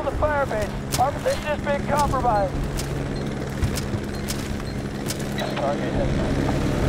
below the fire base. Our position has been compromised. Target hit.